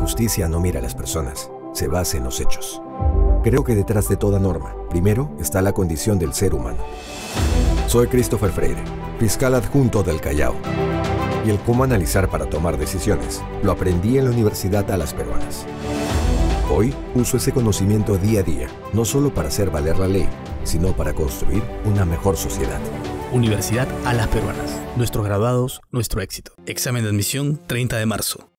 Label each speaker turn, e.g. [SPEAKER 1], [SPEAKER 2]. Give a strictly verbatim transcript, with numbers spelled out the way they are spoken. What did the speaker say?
[SPEAKER 1] justicia no mira a las personas, se basa en los hechos. Creo que detrás de toda norma, primero está la condición del ser humano. Soy Christopher Freire, fiscal adjunto del Callao. Y el cómo analizar para tomar decisiones lo aprendí en la Universidad a las Peruanas. Hoy uso ese conocimiento día a día, no solo para hacer valer la ley, sino para construir una mejor sociedad.
[SPEAKER 2] Universidad a las Peruanas. Nuestros graduados, nuestro éxito. Examen de admisión treinta de marzo.